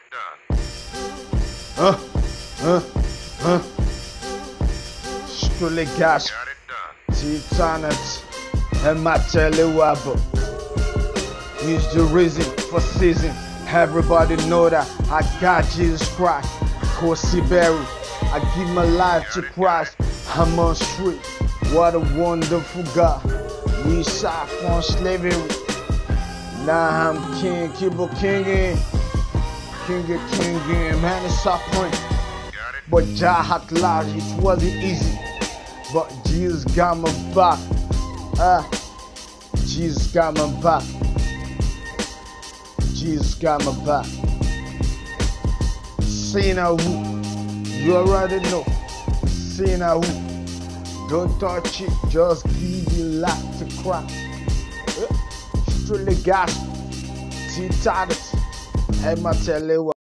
Strictly gas, Titanet, and my telewabo. He's the reason for season. Everybody know that I got Jesus Christ. Corsi Berry, I give my life to Christ. I'm on street. What a wonderful God. We shot from slavery. Now I'm king, keep on kinging. King, man is suffering. But Jah had lied, it wasn't easy. But Jesus got my back. Jesus got my back. Jesus got my back. Sinner who, you already know. Sinner who, don't touch it, just give your life to Christ. Strictly gospel, T-Target, and my tele.